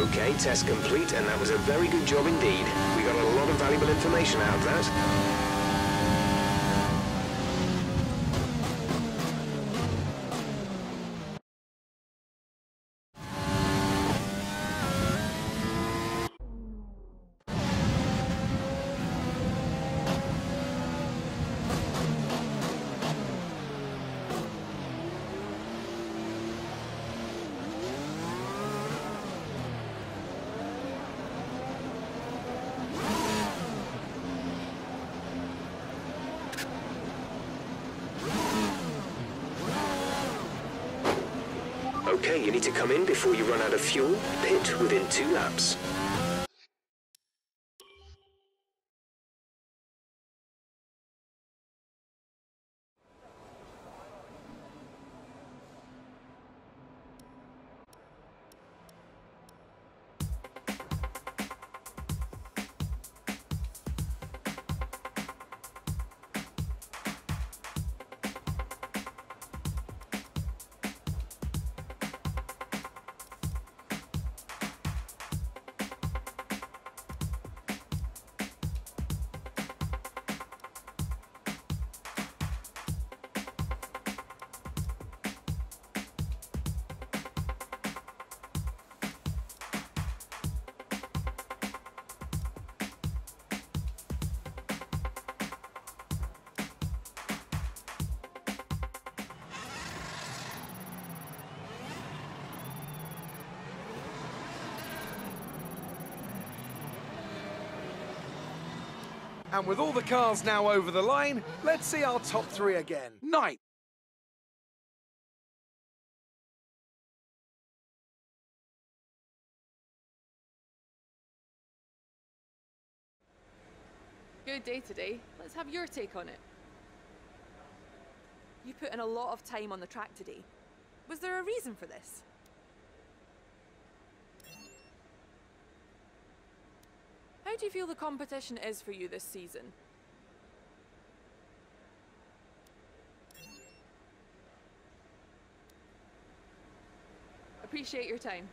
Okay, test complete, and that was a very good job indeed. We got a lot of valuable information out of that. Okay, you need to come in before you run out of fuel. Pit within 2 laps. And with all the cars now over the line, let's see our top 3 again. Knight. Good day today. Let's have your take on it. You put in a lot of time on the track today. Was there a reason for this? How do you feel the competition is for you this season? Appreciate your time.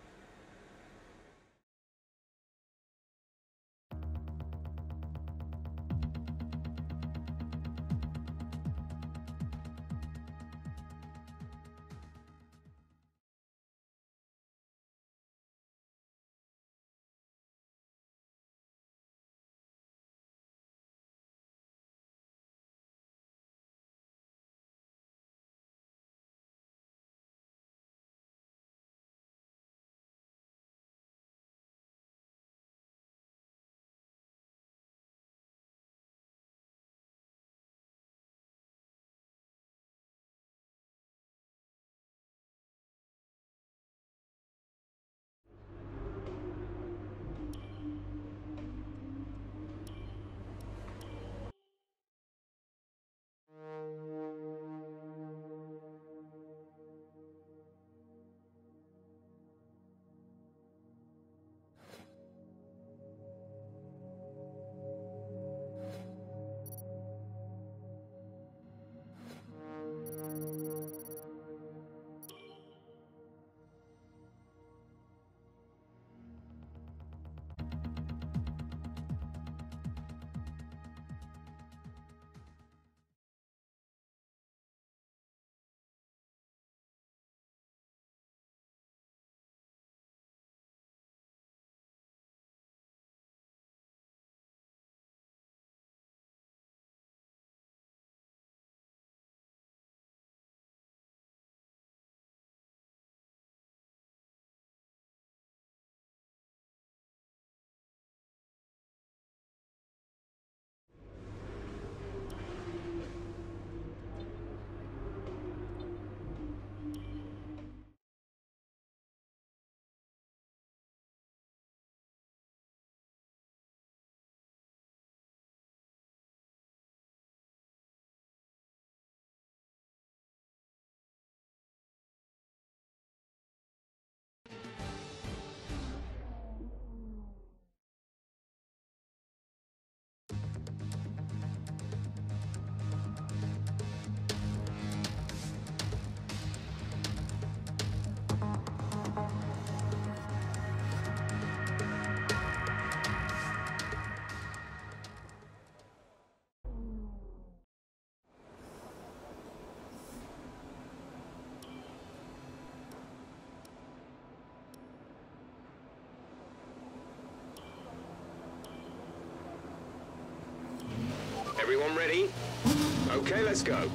Everyone ready? Okay, let's go.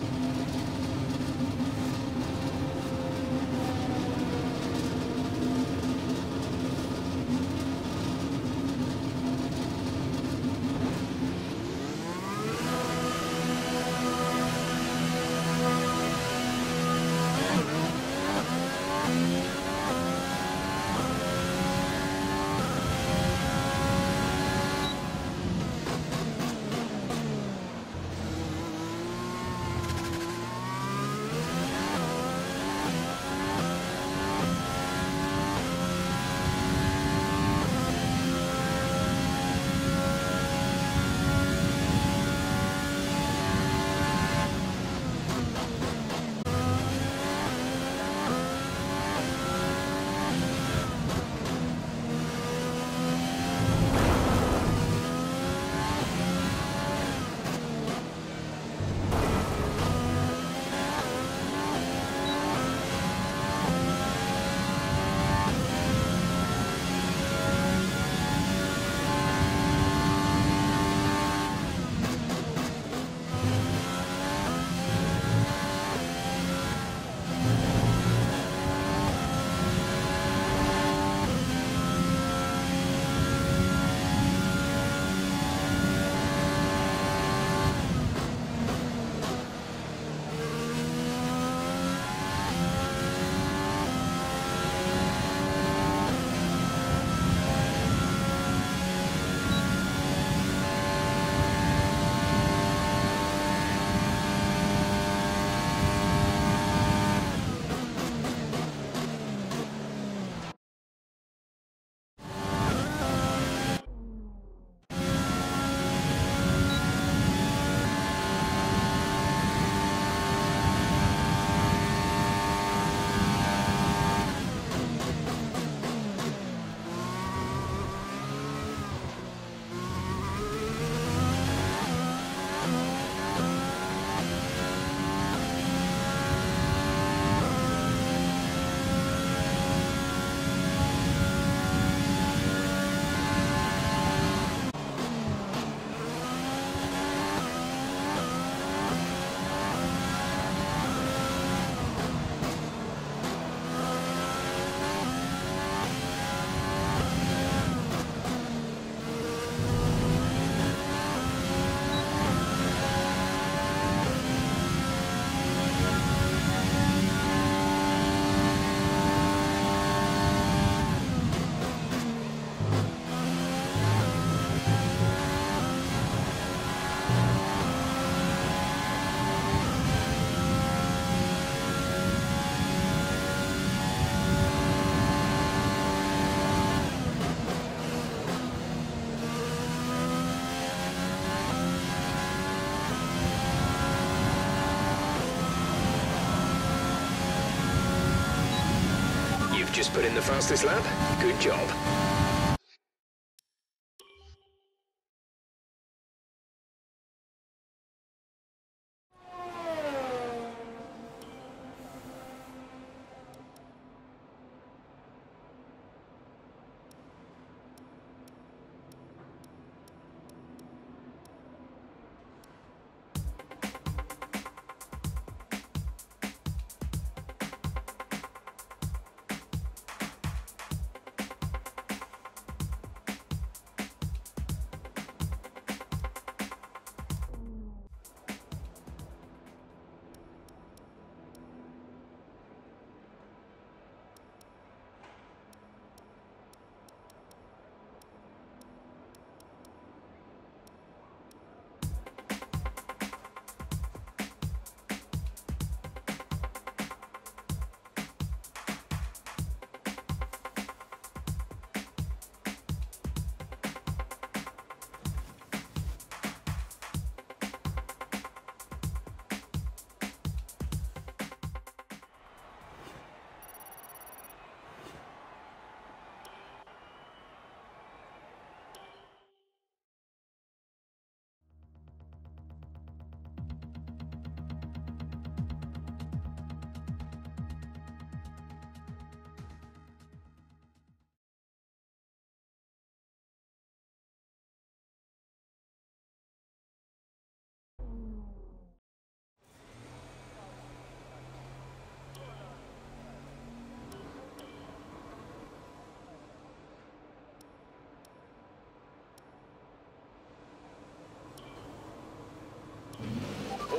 Just put in the fastest lap. Good job.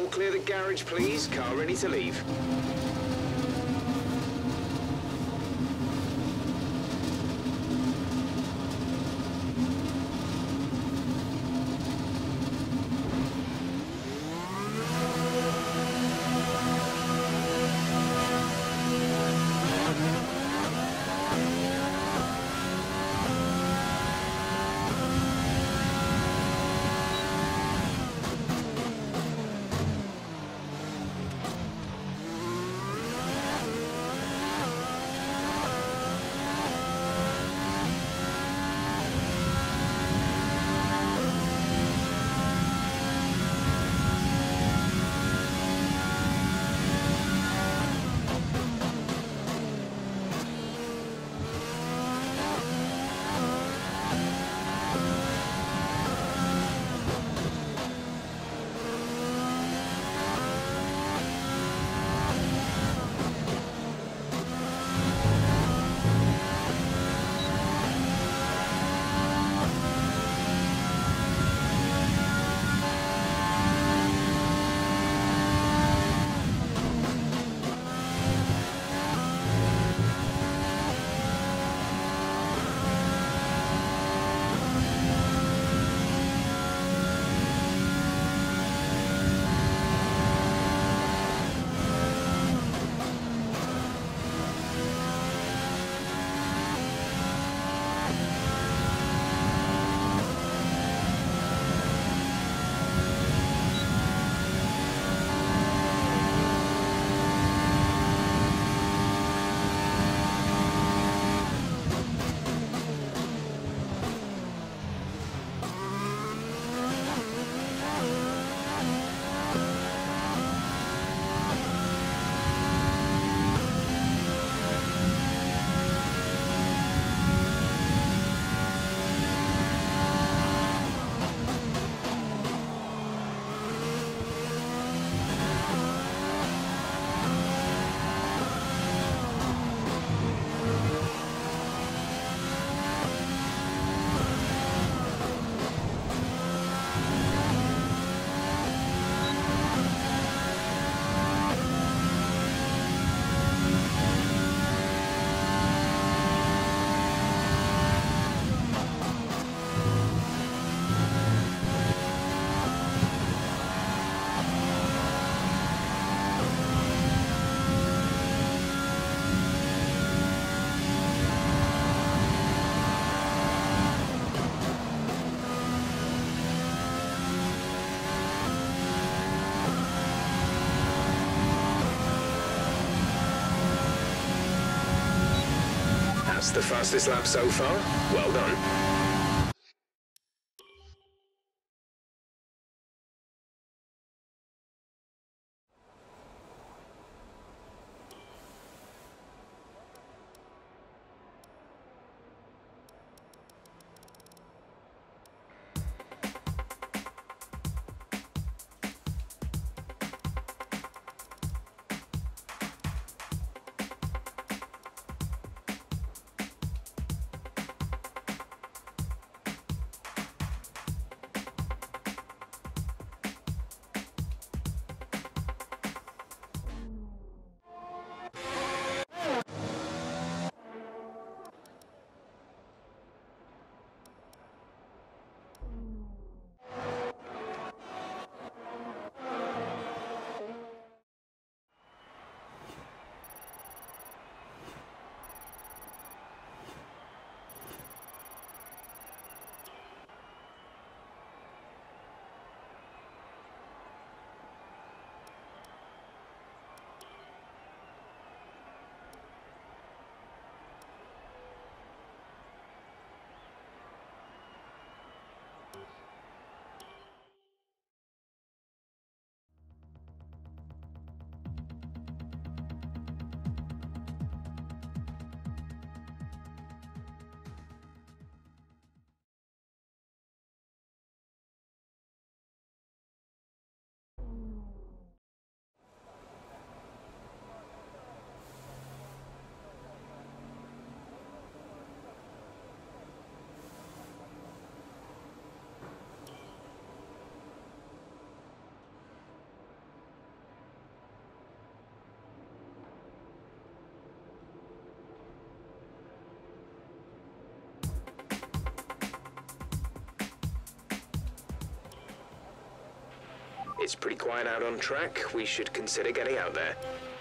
clear the garage, please. Car ready to leave. That's the fastest lap so far. Well done. It's pretty quiet out on track. We should consider getting out there.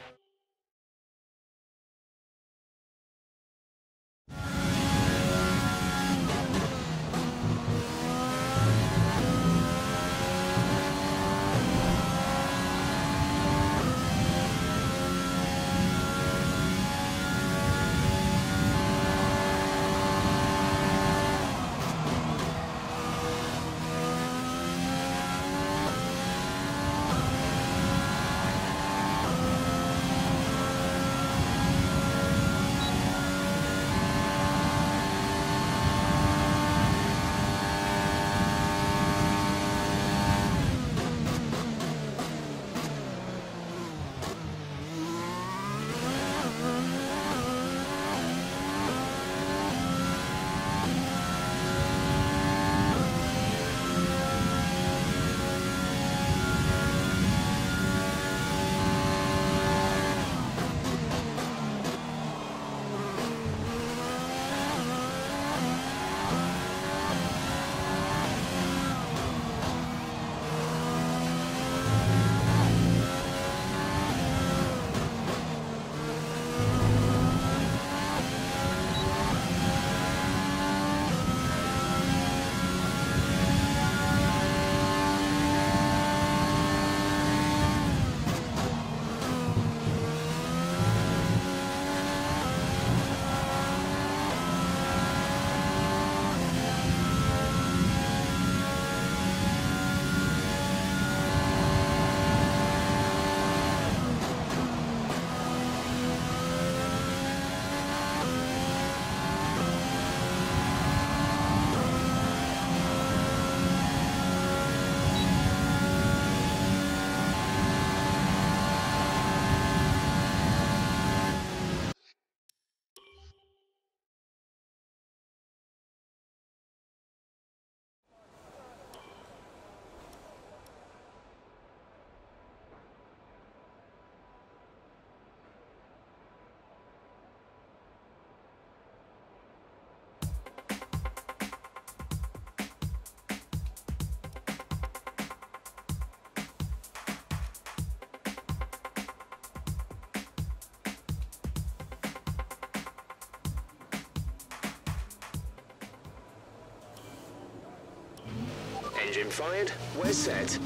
Engine fired. We're set.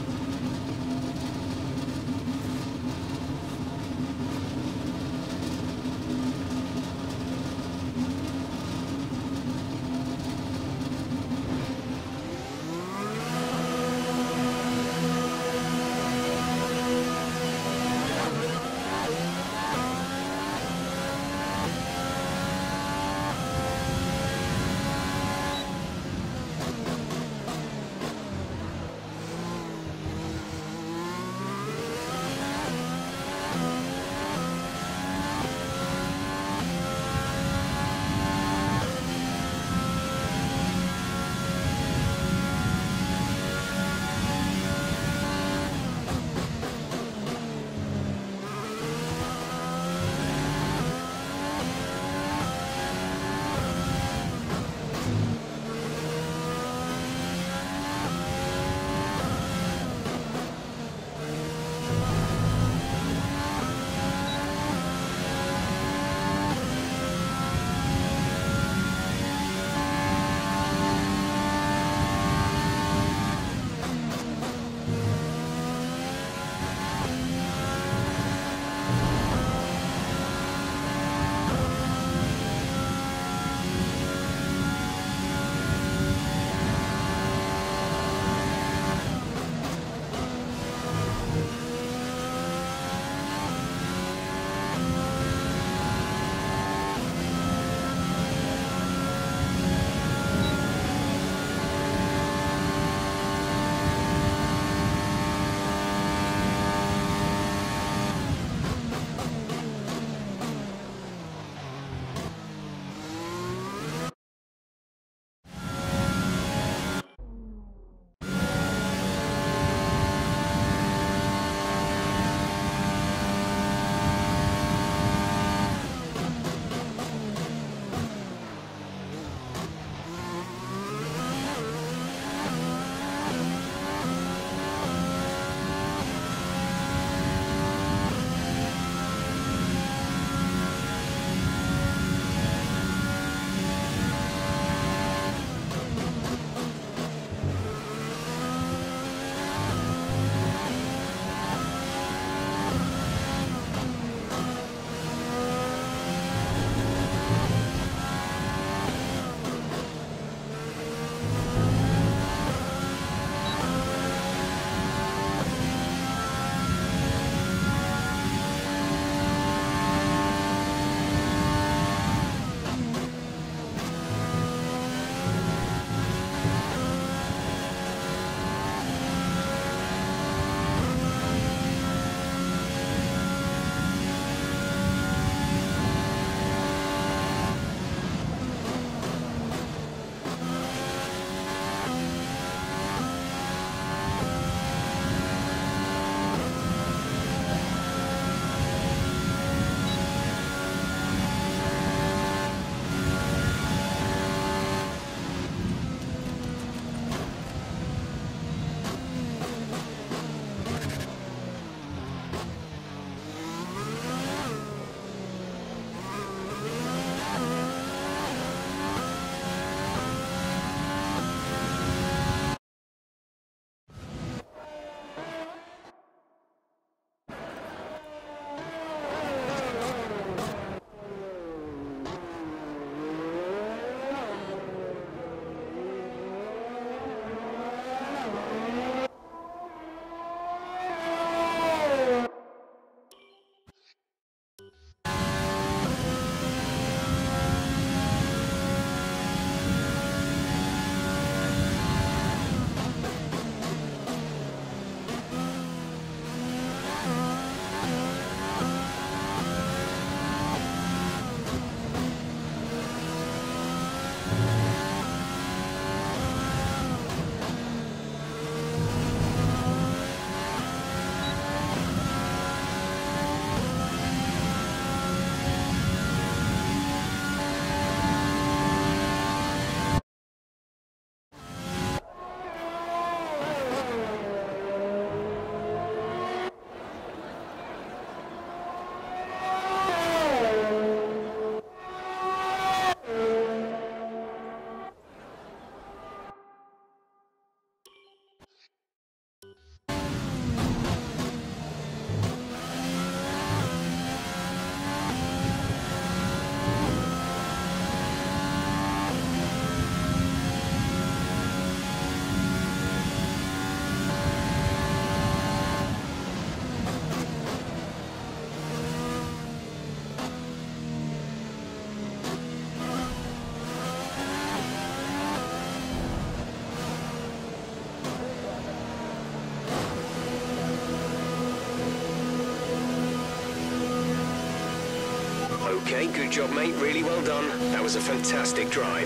Okay, good job, mate. Really well done. That was a fantastic drive.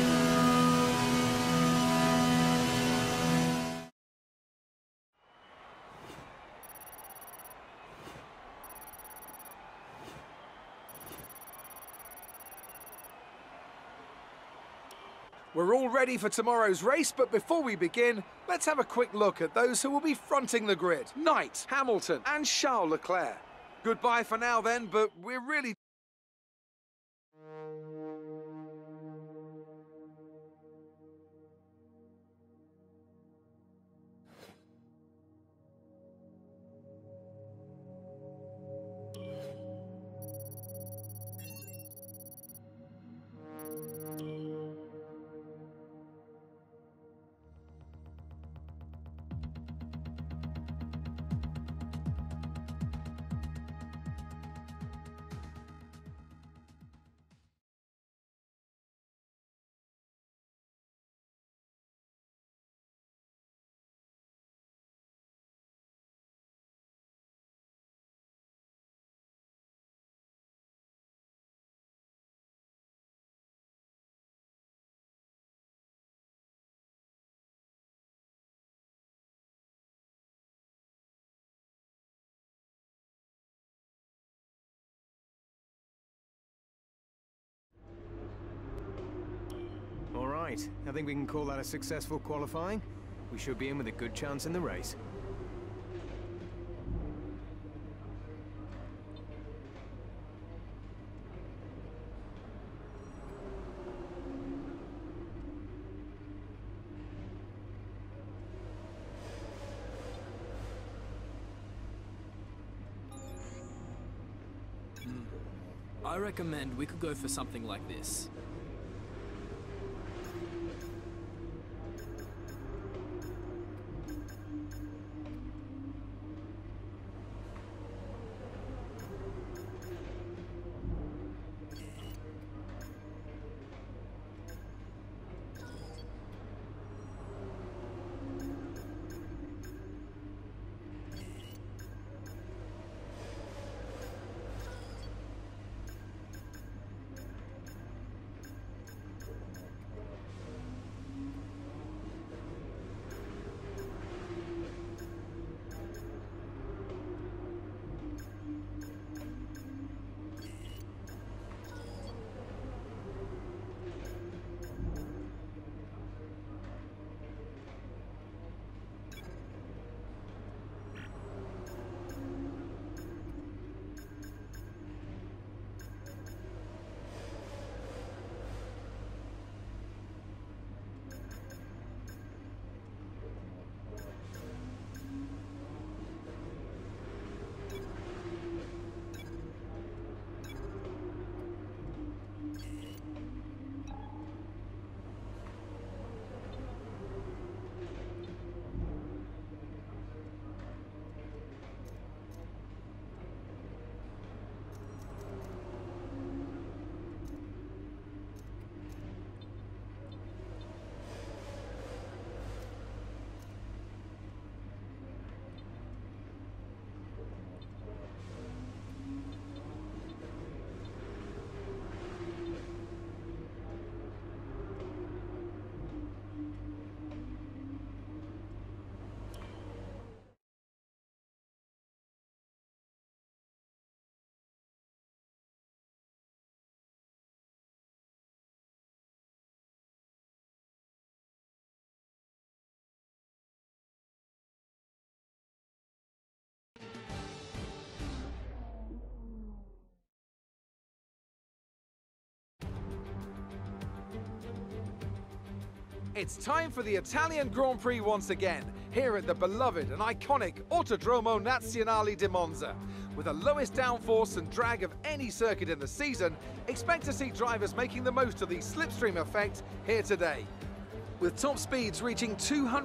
We're all ready for tomorrow's race, but before we begin, let's have a quick look at those who will be fronting the grid. Knight, Hamilton and Charles Leclerc. Goodbye for now then, but we're really... All right, I think we can call that a successful qualifying. We should be in with a good chance in the race. I recommend we could go for something like this. It's time for the Italian Grand Prix once again, here at the beloved and iconic Autodromo Nazionale di Monza. With the lowest downforce and drag of any circuit in the season, expect to see drivers making the most of the slipstream effect here today. With top speeds reaching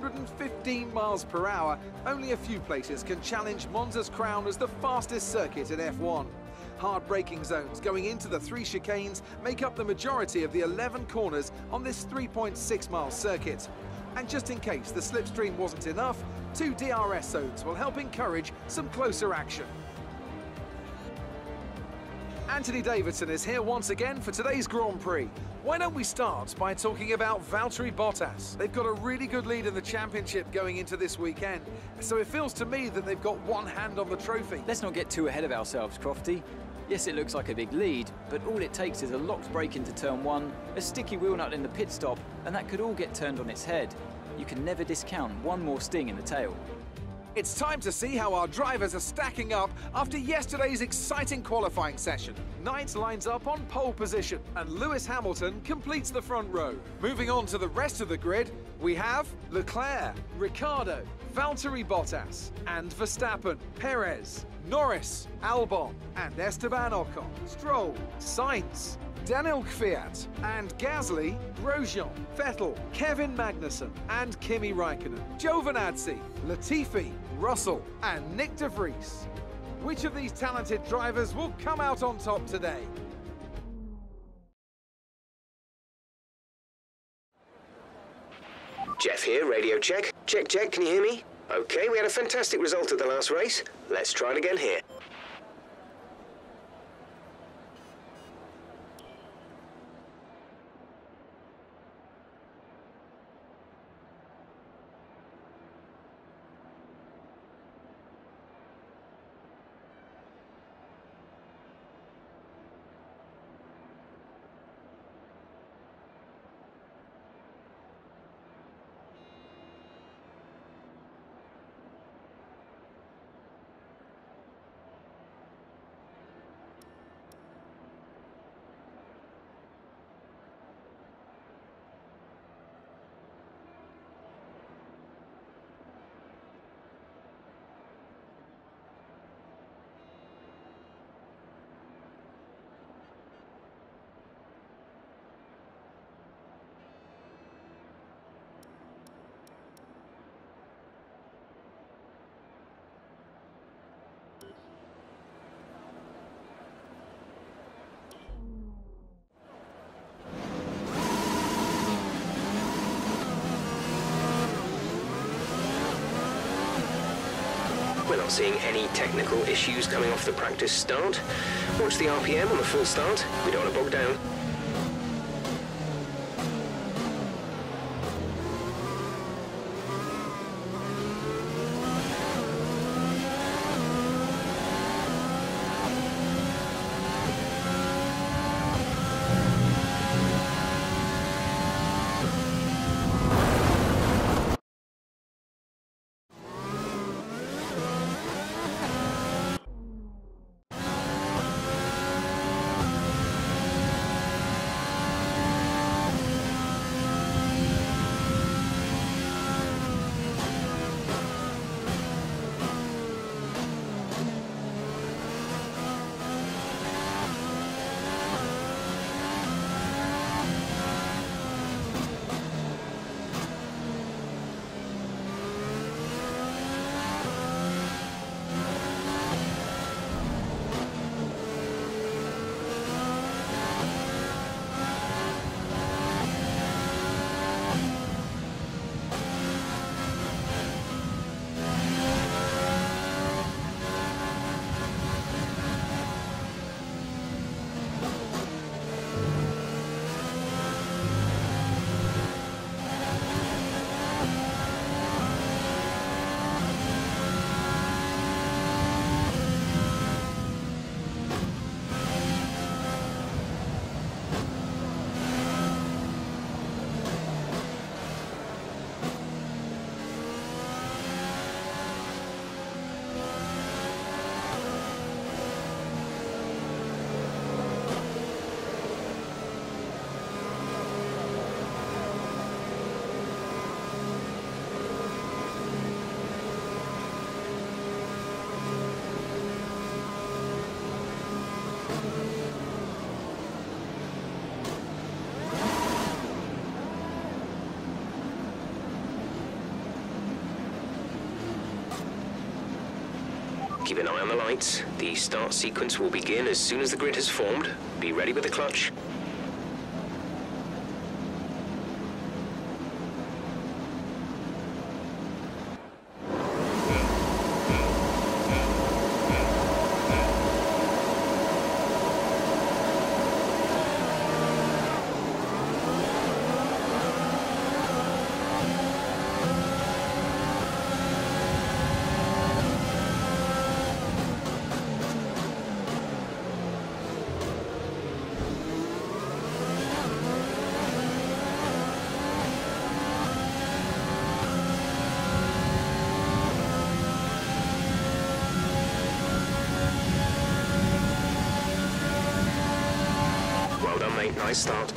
215 miles per hour, only a few places can challenge Monza's crown as the fastest circuit in F1. Hard braking zones going into the 3 chicanes make up the majority of the 11 corners on this 3.6-mile circuit. And just in case the slipstream wasn't enough, 2 DRS zones will help encourage some closer action. Anthony Davidson is here once again for today's Grand Prix. Why don't we start by talking about Valtteri Bottas? They've got a really good lead in the championship going into this weekend, so it feels to me that they've got one hand on the trophy. Let's not get too ahead of ourselves, Crofty. Yes, it looks like a big lead, but all it takes is a locked brake into turn one, a sticky wheel nut in the pit stop, and that could all get turned on its head. You can never discount one more sting in the tail. It's time to see how our drivers are stacking up after yesterday's exciting qualifying session. Knight lines up on pole position, and Lewis Hamilton completes the front row. Moving on to the rest of the grid, we have Leclerc, Ricciardo, Valtteri Bottas, and Verstappen, Perez, Norris, Albon, and Esteban Ocon, Stroll, Sainz, Daniel Kvyat, and Gasly, Grosjean, Vettel, Kevin Magnussen, and Kimi Raikkonen, Giovinazzi, Latifi, Russell, and Nick de Vries. Which of these talented drivers will come out on top today? Jeff here, radio check. Check, check, can you hear me? Okay, we had a fantastic result at the last race. Let's try it again here. We're not seeing any technical issues coming off the practice start. Watch the RPM on the full start. We don't want to bog down. Keep an eye on the lights. The start sequence will begin as soon as the grid has formed. Be ready with the clutch. mate. Nice start.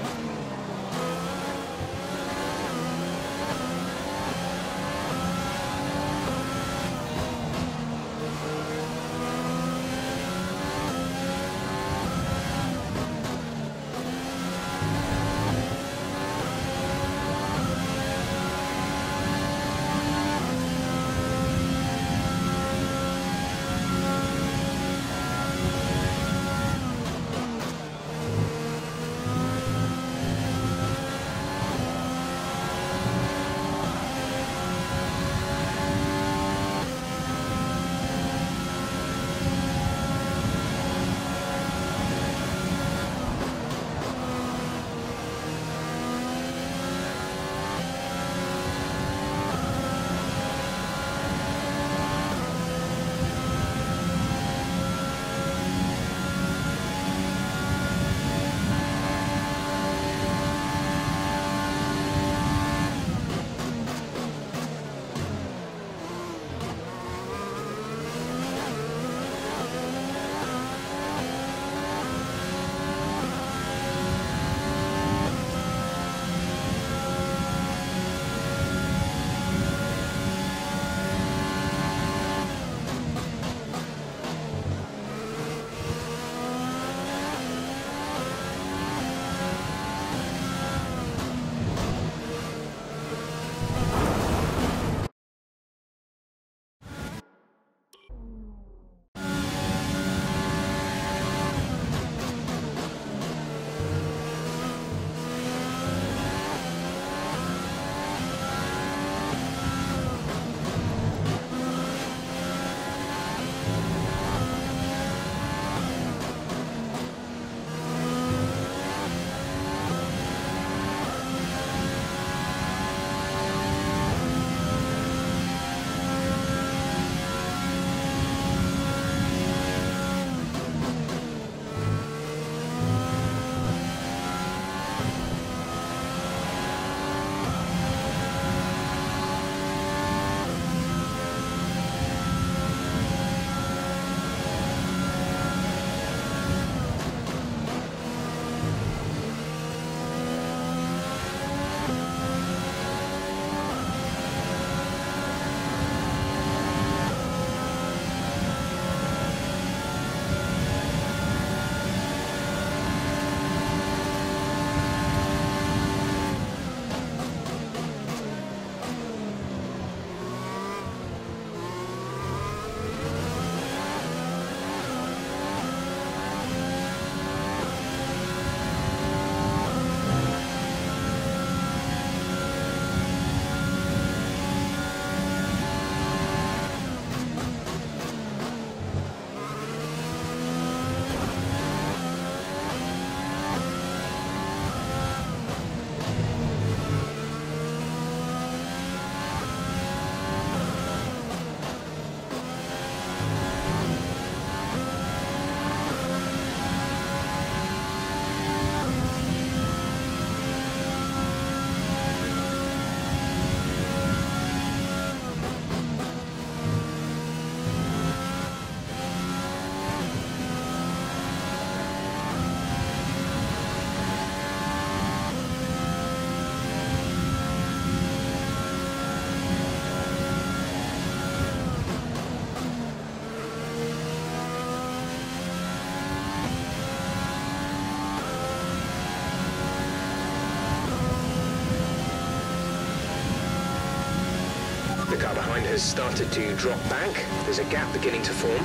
The car behind has started to drop back. There's a gap beginning to form.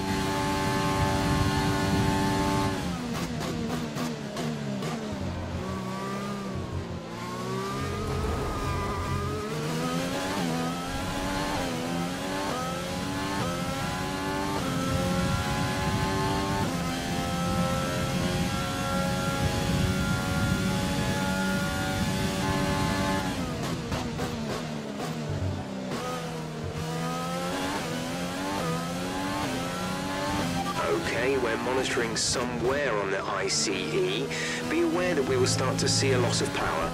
Okay, we're monitoring somewhere on the ICE. Be aware that we will start to see a loss of power.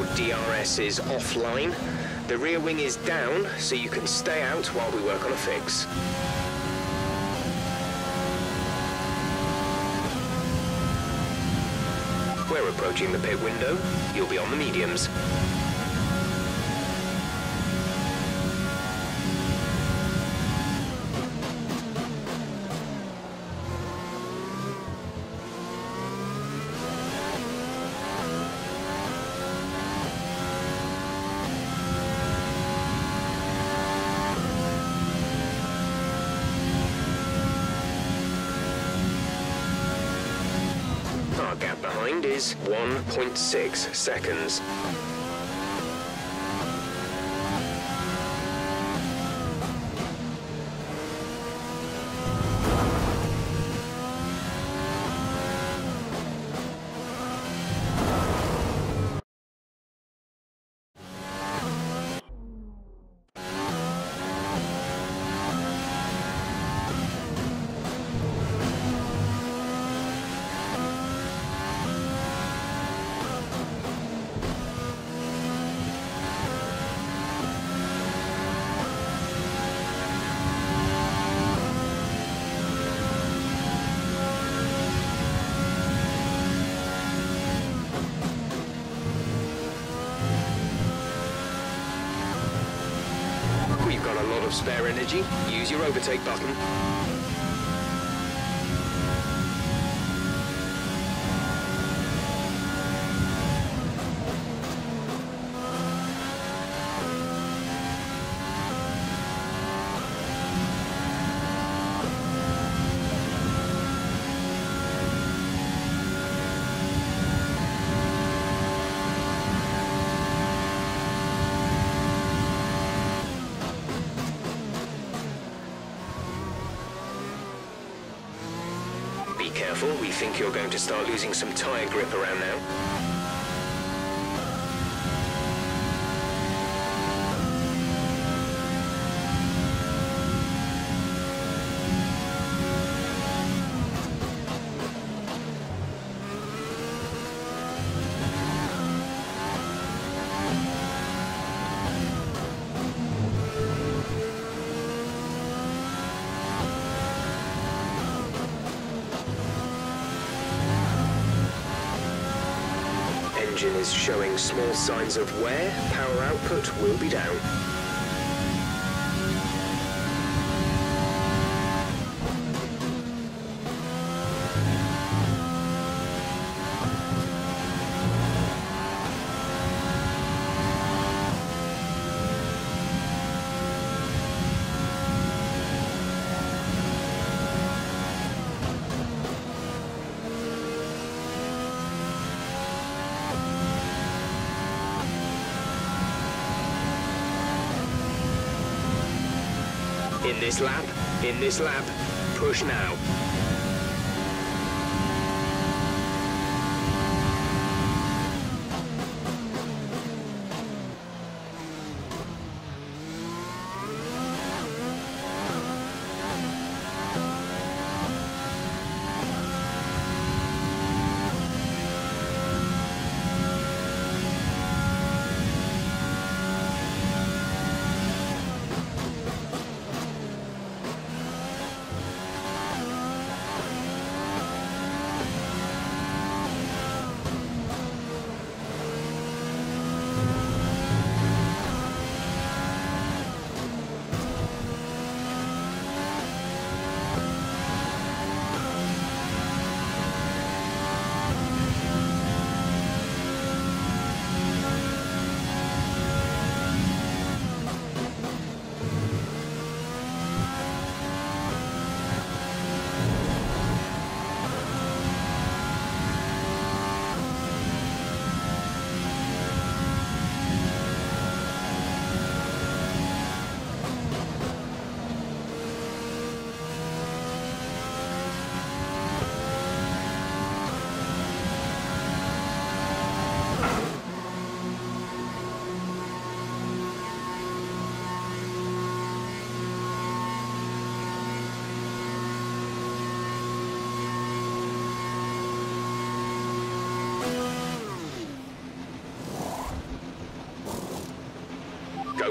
DRS is offline. The rear wing is down, so you can stay out while we work on a fix. We're approaching the pit window. You'll be on the mediums. Our gap behind is 1.6 seconds. We've got a lot of spare energy. Use your overtake button. Be careful, we think you're going to start losing some tyre grip around now. Engine is showing small signs of wear. Power output will be down. In this lap, push now.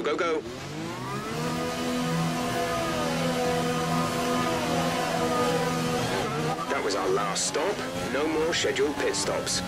go, go. That was our last stop. No more scheduled pit stops.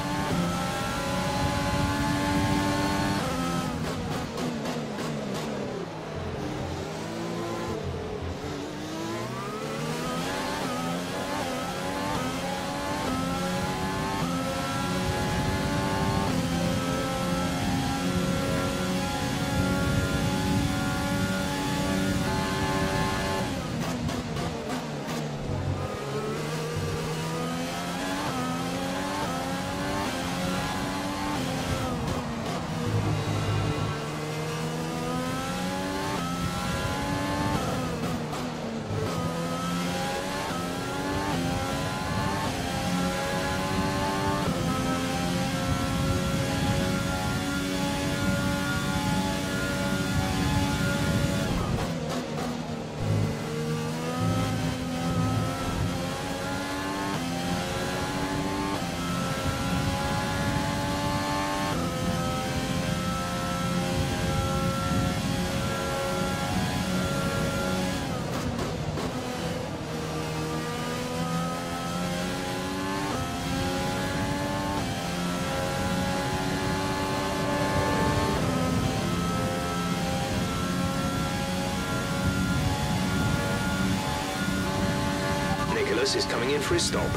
Nicholas is coming in for his stop.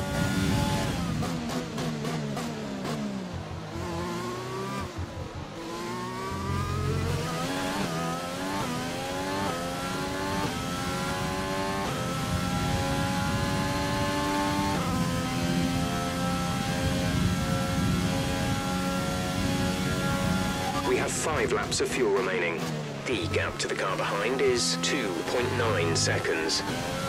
We have 5 laps of fuel remaining. The gap to the car behind is 2.9 seconds.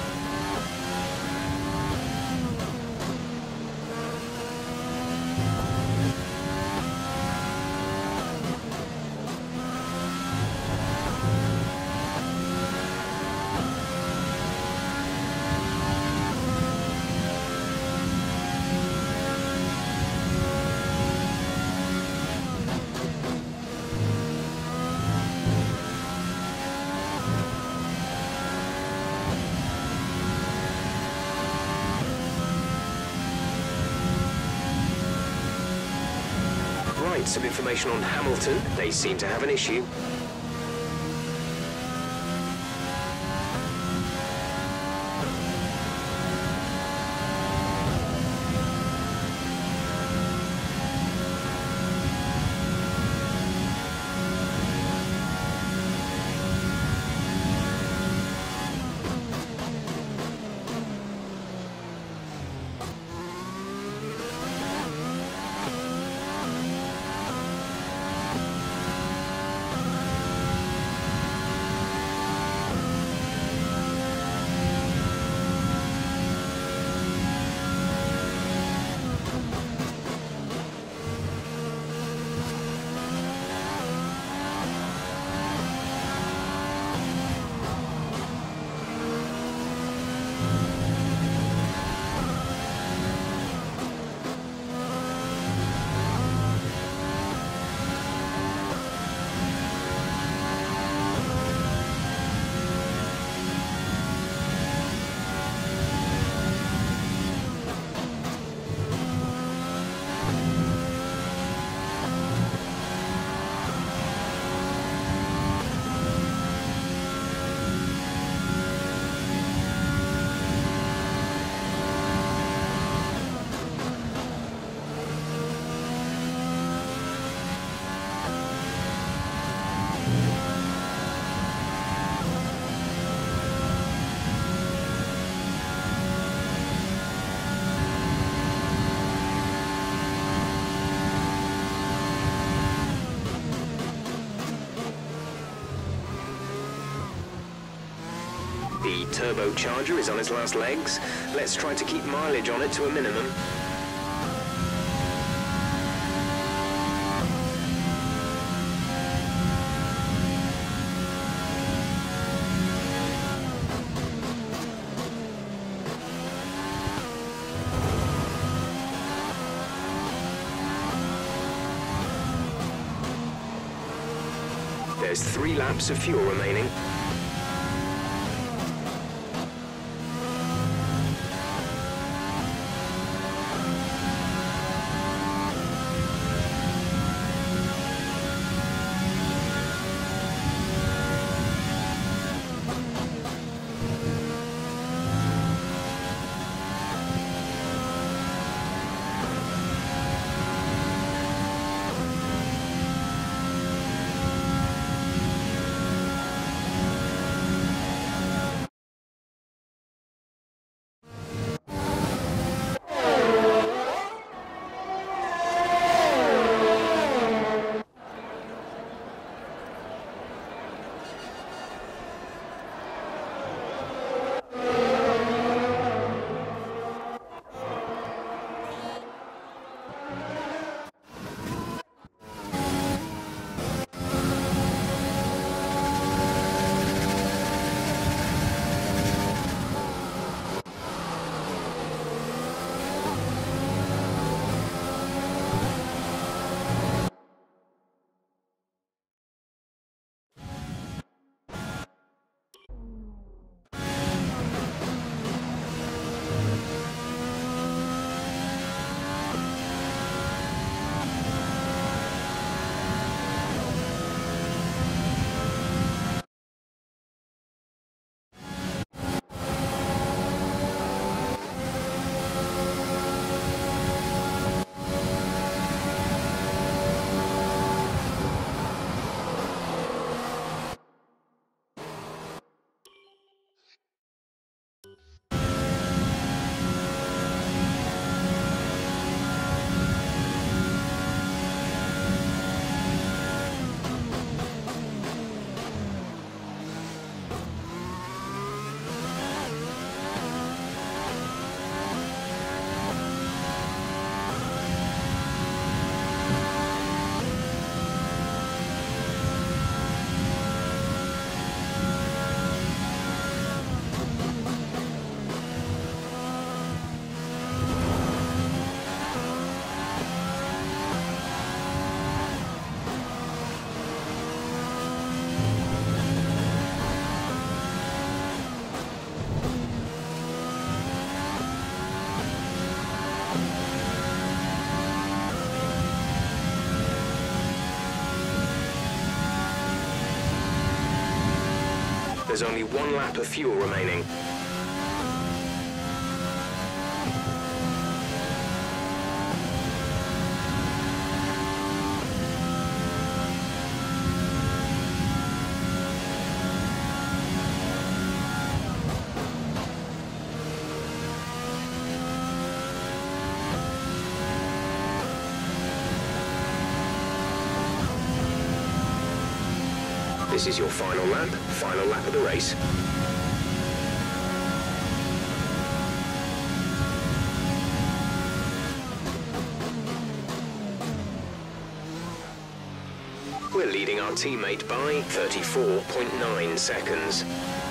Right, some information on Hamilton. They seem to have an issue. The turbocharger is on its last legs. Let's try to keep mileage on it to a minimum. There's 3 laps of fuel remaining. There's only 1 lap of fuel remaining. This is your final lap of the race. We're leading our teammate by 34.9 seconds.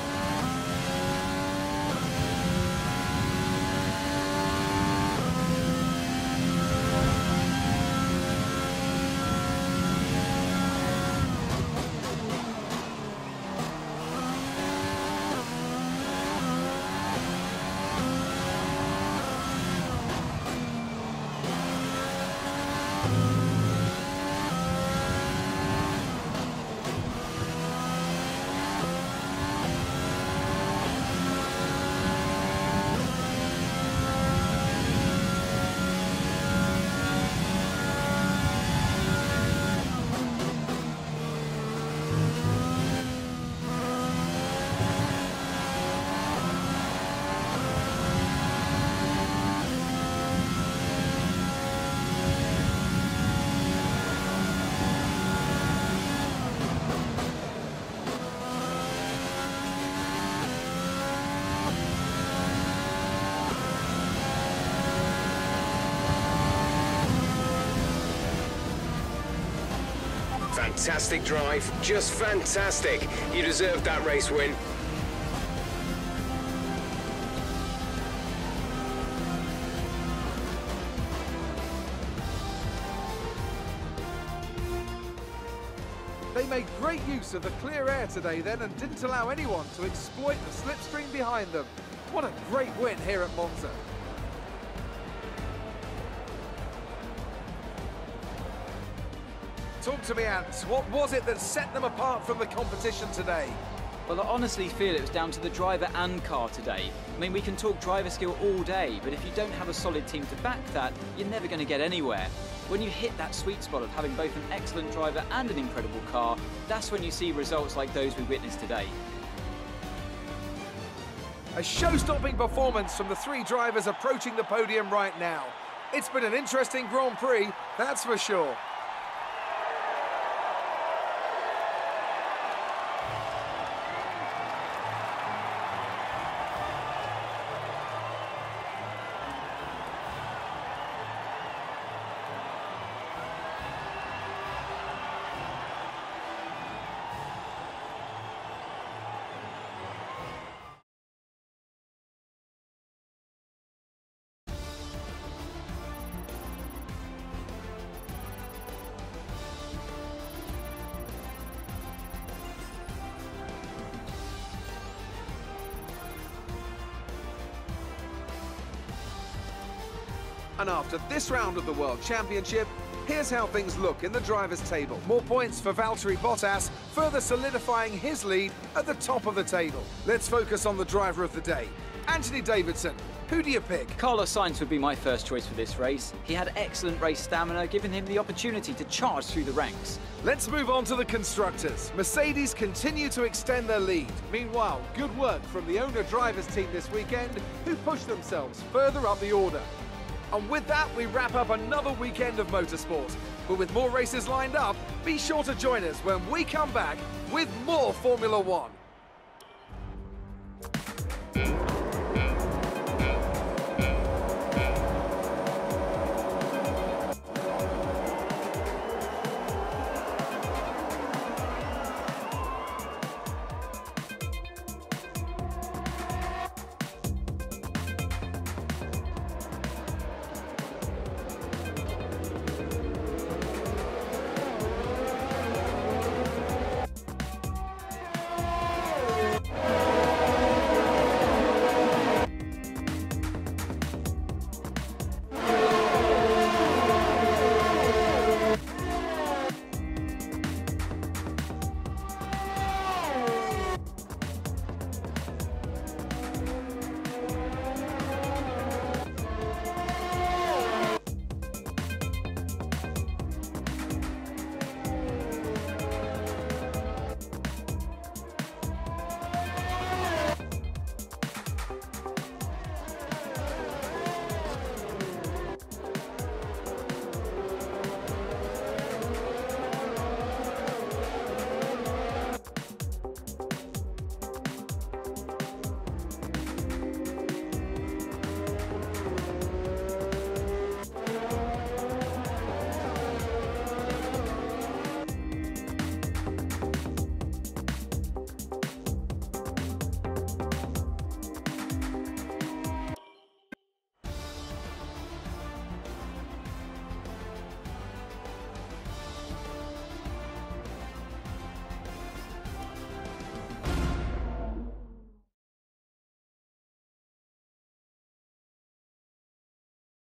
Fantastic drive, just fantastic. You deserved that race win. They They made great use of the clear air today then and didn't allow anyone to exploit the slipstream behind them. What a great win here at Monza. Talk to me, Ant. What was it that set them apart from the competition today? Well, I honestly feel it was down to the driver and car today. I mean, we can talk driver skill all day, but if you don't have a solid team to back that, you're never going to get anywhere. When you hit that sweet spot of having both an excellent driver and an incredible car, that's when you see results like those we witnessed today. A show-stopping performance from the three drivers approaching the podium right now. It's been an interesting Grand Prix, that's for sure. And after this round of the World Championship, here's how things look in the drivers' table. More points for Valtteri Bottas, further solidifying his lead at the top of the table. Let's focus on the driver of the day, Anthony Davidson. Who do you pick? Carlos Sainz would be my first choice for this race. He had excellent race stamina, giving him the opportunity to charge through the ranks. Let's move on to the constructors. Mercedes continue to extend their lead. Meanwhile, good work from the owner-drivers team this weekend, who pushed themselves further up the order. And with that, we wrap up another weekend of motorsport. But with more races lined up, be sure to join us when we come back with more Formula One.